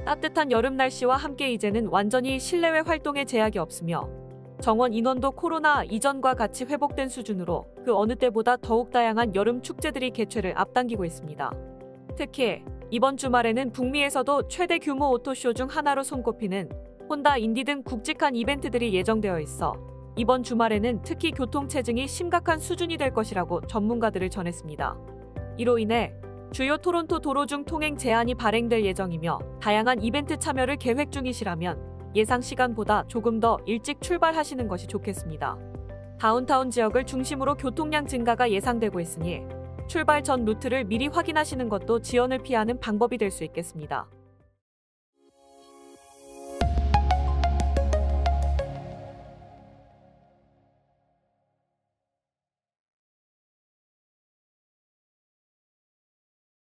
따뜻한 여름 날씨와 함께 이제는 완전히 실내외 활동에 제약이 없으며 정원 인원도 코로나 이전과 같이 회복된 수준으로 그 어느 때보다 더욱 다양한 여름 축제들이 개최를 앞당기고 있습니다. 특히 이번 주말에는 북미에서도 최대 규모 오토쇼 중 하나로 손꼽히는 혼다 인디 등 굵직한 이벤트들이 예정되어 있어 이번 주말에는 특히 교통체증이 심각한 수준이 될 것이라고 전문가들을 전했습니다. 이로 인해 주요 토론토 도로 중 통행 제한이 발행될 예정이며 다양한 이벤트 참여를 계획 중이시라면 예상 시간보다 조금 더 일찍 출발하시는 것이 좋겠습니다. 다운타운 지역을 중심으로 교통량 증가가 예상되고 있으니 출발 전 루트를 미리 확인하시는 것도 지연을 피하는 방법이 될 수 있겠습니다.